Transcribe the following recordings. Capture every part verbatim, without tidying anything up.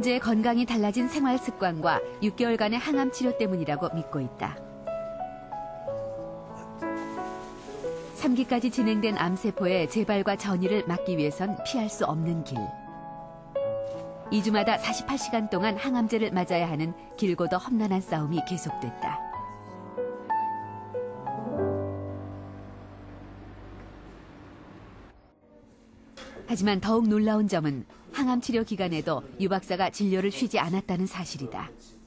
현재의 건강이 달라진 생활 습관과 육 개월간의 항암 치료 때문이라고 믿고 있다. 삼 기까지 진행된 암세포의 재발과 전이를 막기 위해선 피할 수 없는 길. 이 주마다 사십팔 시간 동안 항암제를 맞아야 하는 길고도 험난한 싸움이 계속됐다. 하지만 더욱 놀라운 점은 항암 치료 기간에도 유 박사가 진료를 쉬지 않았다는 사실이다.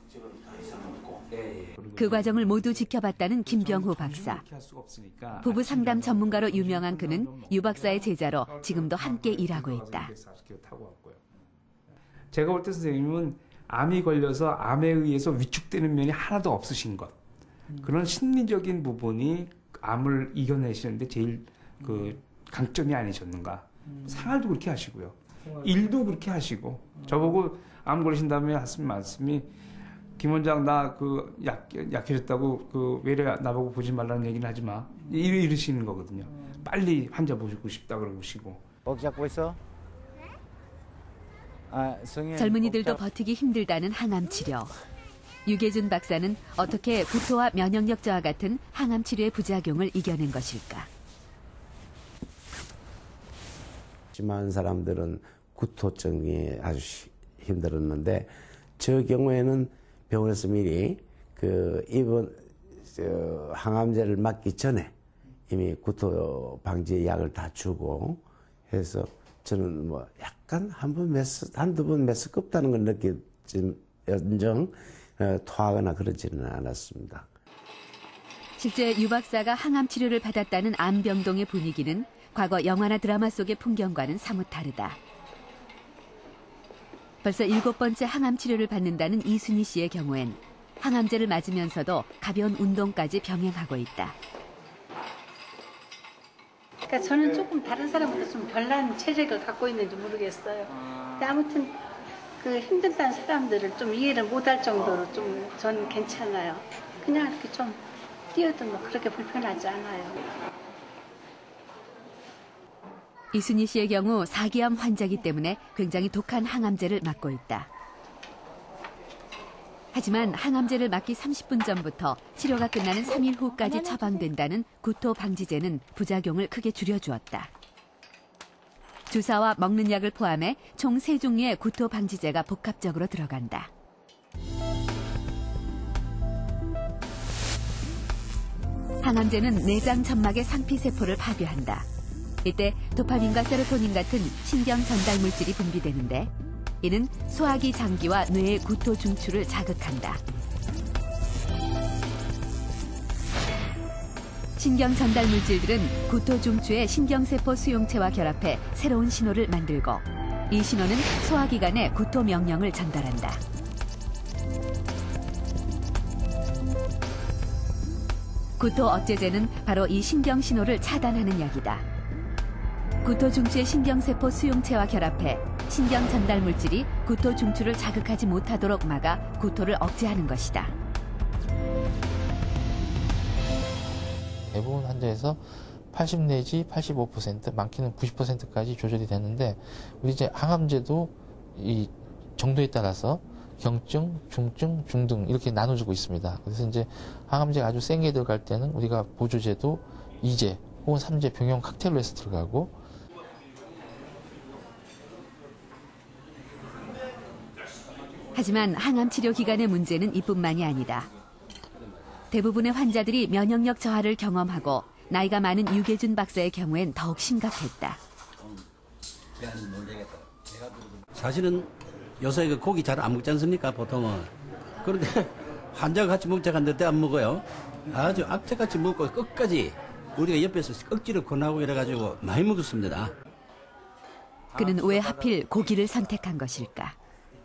그 과정을 모두 지켜봤다는 김병호 박사. 부부 상담 전문가로 유명한 그는 유 박사의 제자로 지금도 함께 일하고 있다. 제가 볼 때 선생님은 암이 걸려서 암에 의해서 위축되는 면이 하나도 없으신 것. 그런 심리적인 부분이 암을 이겨내시는데 제일 그 강점이 아니셨는가. 생활도 그렇게 하시고요. 일도 그렇게 하시고. 저보고 암 걸리신다며 하신 말씀이 김 원장 나 그 약, 약해졌다고 그 외래 나보고 보지 말라는 얘기는 하지 마. 이러, 이러시는 거거든요. 빨리 환자 보시고 싶다 그러시고. 목 잡고 있어? 아, 젊은이들도 버티기 힘들다는 항암 치료. 유계준 박사는 어떻게 구토와 면역력 저하 같은 항암 치료의 부작용을 이겨낸 것일까? 많은 사람들은 구토증이 아주 힘들었는데 저 경우에는 병원에서 미리 그 입원 저 항암제를 맞기 전에 이미 구토 방지 약을 다 주고 해서 저는 뭐 약간 한 번 메스 한두 번 메스껍다는 걸 느꼈지 연정 어, 토하거나 그러지는 않았습니다. 실제 유 박사가 항암 치료를 받았다는 암병동의 분위기는 과거 영화나 드라마 속의 풍경과는 사뭇 다르다. 벌써 일곱 번째 항암 치료를 받는다는 이순희 씨의 경우엔 항암제를 맞으면서도 가벼운 운동까지 병행하고 있다. 그러니까 저는 조금 다른 사람보다 좀 별난 체력을 갖고 있는지 모르겠어요. 근데 아무튼 그 힘들다는 사람들을 좀 이해를 못할 정도로 좀 저는 괜찮아요. 그냥 이렇게 좀 뛰어도 뭐 그렇게 불편하지 않아요. 이순희 씨의 경우 사기암 환자이기 때문에 굉장히 독한 항암제를 맞고 있다. 하지만 항암제를 맞기 삼십 분 전부터 치료가 끝나는 삼 일 후까지 처방된다는 구토 방지제는 부작용을 크게 줄여주었다. 주사와 먹는 약을 포함해 총 세 종류의 구토 방지제가 복합적으로 들어간다. 항암제는 내장 점막의 상피세포를 파괴한다. 이때 도파민과 세로토닌 같은 신경 전달 물질이 분비되는데 이는 소화기 장기와 뇌의 구토 중추를 자극한다. 신경 전달 물질들은 구토 중추의 신경세포 수용체와 결합해 새로운 신호를 만들고 이 신호는 소화기관에 구토 명령을 전달한다. 구토 억제제는 바로 이 신경 신호를 차단하는 약이다. 구토 중추의 신경세포 수용체와 결합해 신경 전달 물질이 구토 중추를 자극하지 못하도록 막아 구토를 억제하는 것이다. 대부분 환자에서 팔십 내지 팔십오 퍼센트, 많게는 구십 퍼센트까지 조절이 되는데 우리 이제 항암제도 이 정도에 따라서 경증, 중증, 중등 이렇게 나눠주고 있습니다. 그래서 이제 항암제가 아주 센 게 들어갈 때는 우리가 보조제도 이 제 혹은 삼 제 병용 칵테일로 해서 들어가고 하지만 항암 치료 기간의 문제는 이뿐만이 아니다. 대부분의 환자들이 면역력 저하를 경험하고 나이가 많은 유계준 박사의 경우엔 더욱 심각했다. 사실은 요새 그 고기 잘 안 먹지 않습니까, 보통은. 그런데 환자가 같이 먹자고 하는데 안 먹어요. 아주 악착같이 먹고 끝까지 우리가 옆에서 억지로 권하고 이래가지고 많이 먹었습니다. 그는 왜 하필 고기를 선택한 것일까?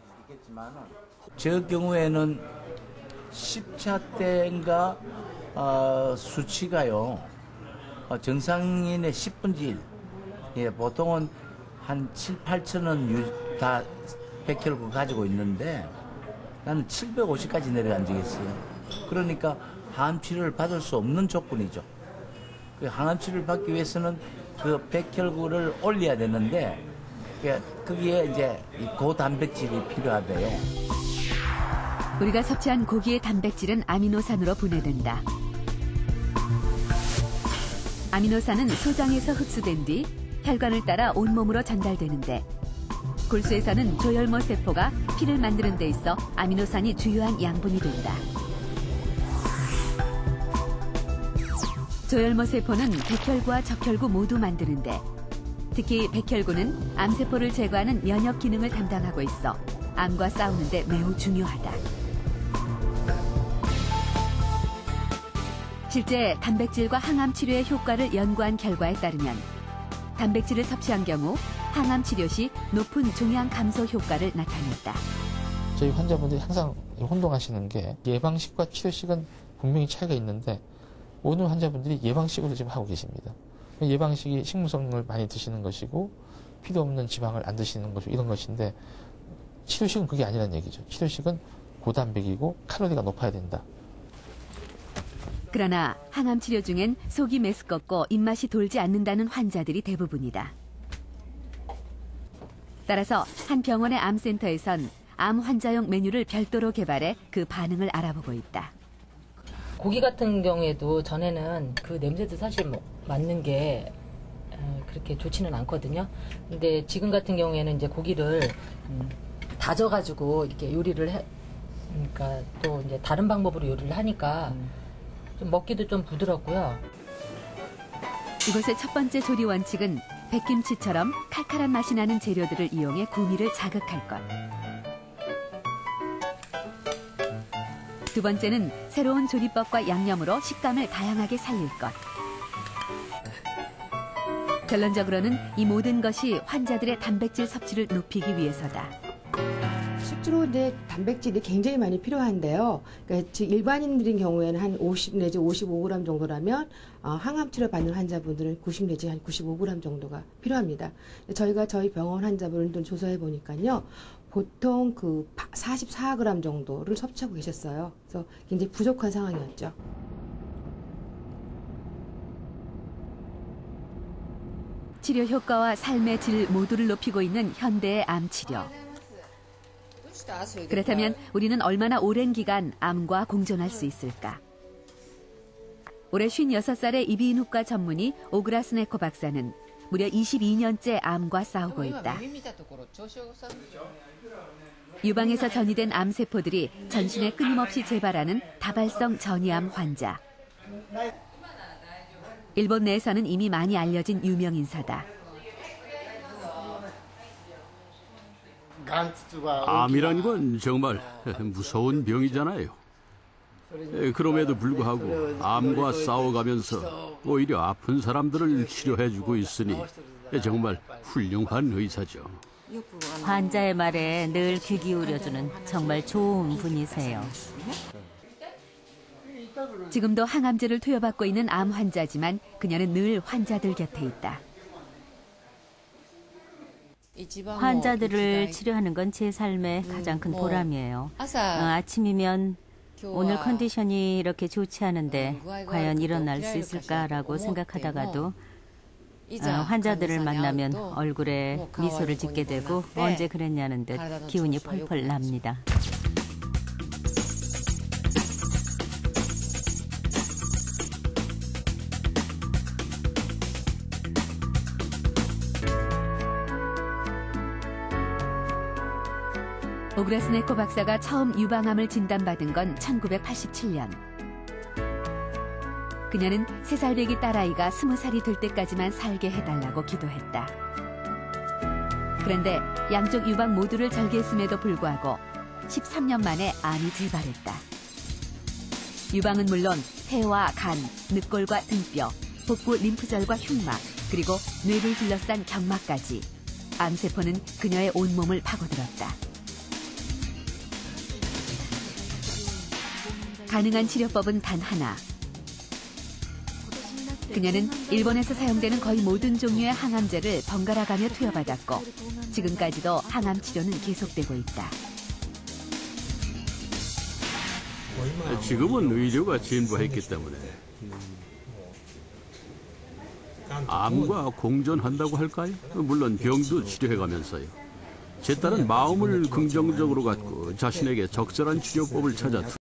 저 경우에는 십 차 때인가 어, 수치가요. 어, 정상인의 십분의 일. 예, 보통은 한 칠, 팔천은 다 백 킬로그램 가지고 있는데 나는 칠백오십까지 내려간 적이 있어요. 그러니까 항암 치료를 받을 수 없는 조건이죠. 그 항암 치료를 받기 위해서는 그 백 킬로그램을 올려야 되는데 거기에 이제 이 고단백질이 필요하대요. 우리가 섭취한 고기의 단백질은 아미노산으로 분해된다. 아미노산은 소장에서 흡수된 뒤 혈관을 따라 온몸으로 전달되는데 골수에서는 조혈모 세포가 피를 만드는 데 있어 아미노산이 주요한 양분이 된다. 조혈모 세포는 백혈구와 적혈구 모두 만드는데 특히 백혈구는 암세포를 제거하는 면역 기능을 담당하고 있어 암과 싸우는 데 매우 중요하다. 실제 단백질과 항암 치료의 효과를 연구한 결과에 따르면 단백질을 섭취한 경우 항암 치료 시 높은 종양 감소 효과를 나타냈다. 저희 환자분들이 항상 혼동하시는 게 예방식과 치료식은 분명히 차이가 있는데 오늘 환자분들이 예방식으로 지금 하고 계십니다. 예방식이 식물성을 많이 드시는 것이고 필요 없는 지방을 안 드시는 것이고 이런 것인데 치료식은 그게 아니라는 얘기죠. 치료식은 고단백이고 칼로리가 높아야 된다. 그러나 항암 치료 중엔 속이 메스껍고 입맛이 돌지 않는다는 환자들이 대부분이다. 따라서 한 병원의 암센터에선 암 환자용 메뉴를 별도로 개발해 그 반응을 알아보고 있다. 고기 같은 경우에도 전에는 그 냄새도 사실 뭐 맡는 게 그렇게 좋지는 않거든요. 근데 지금 같은 경우에는 이제 고기를 다져가지고 이렇게 요리를 해, 그러니까 또 이제 다른 방법으로 요리를 하니까 좀 먹기도 좀 부드럽고요. 이곳의 첫 번째 조리 원칙은 백김치처럼 칼칼한 맛이 나는 재료들을 이용해 구미를 자극할 것. 두 번째는 새로운 조리법과 양념으로 식감을 다양하게 살릴 것. 결론적으로는 이 모든 것이 환자들의 단백질 섭취를 높이기 위해서다. 실제로 이제 단백질이 굉장히 많이 필요한데요. 그러니까 즉 일반인들인 경우에는 한 오십 내지 오십오 그램 정도라면 어, 항암 치료 받는 환자분들은 구십 내지 한 구십오 그램 정도가 필요합니다. 저희가 저희 병원 환자분들 조사해 보니까요. 보통 그 사십사 그램 정도를 섭취하고 계셨어요. 그래서 굉장히 부족한 상황이었죠. 치료 효과와 삶의 질 모두를 높이고 있는 현대의 암 치료. 그렇다면 우리는 얼마나 오랜 기간 암과 공존할 수 있을까? 올해 쉰여섯 살의 이비인후과 전문의 오그라스네코 박사는 무려 이십이 년째 암과 싸우고 있다. 유방에서 전이된 암세포들이 전신에 끊임없이 재발하는 다발성 전이암 환자. 일본 내에서는 이미 많이 알려진 유명 인사다. 암이란 건 정말 무서운 병이잖아요. 그럼에도 불구하고 암과 싸워가면서 오히려 아픈 사람들을 치료해주고 있으니 정말 훌륭한 의사죠. 환자의 말에 늘 귀 기울여주는 정말 좋은 분이세요. 지금도 항암제를 투여받고 있는 암 환자지만 그녀는 늘 환자들 곁에 있다. 환자들을 치료하는 건 제 삶의 가장 큰 보람이에요. 어, 아침이면 오늘 컨디션이 이렇게 좋지 않은데 과연 일어날 수 있을까라고 생각하다가도 어, 환자들을 만나면 얼굴에 미소를 짓게 되고 언제 그랬냐는 듯 기운이 펄펄 납니다. 오그라스네코 박사가 처음 유방암을 진단받은 건 천구백팔십칠 년. 그녀는 세 살 배기 딸아이가 스무 살이 될 때까지만 살게 해달라고 기도했다. 그런데 양쪽 유방 모두를 절개했음에도 불구하고 십삼 년 만에 암이 재발했다. 유방은 물론 폐와 간, 늑골과 등뼈, 복부 림프절과 흉막, 그리고 뇌를 둘러싼 경막까지 암세포는 그녀의 온몸을 파고들었다. 가능한 치료법은 단 하나. 그녀는 일본에서 사용되는 거의 모든 종류의 항암제를 번갈아 가며 투여받았고 지금까지도 항암 치료는 계속되고 있다. 지금은 의료가 진보했기 때문에 암과 공존한다고 할까요? 물론 병도 치료해가면서요. 제 딸은 마음을 긍정적으로 갖고 자신에게 적절한 치료법을 찾아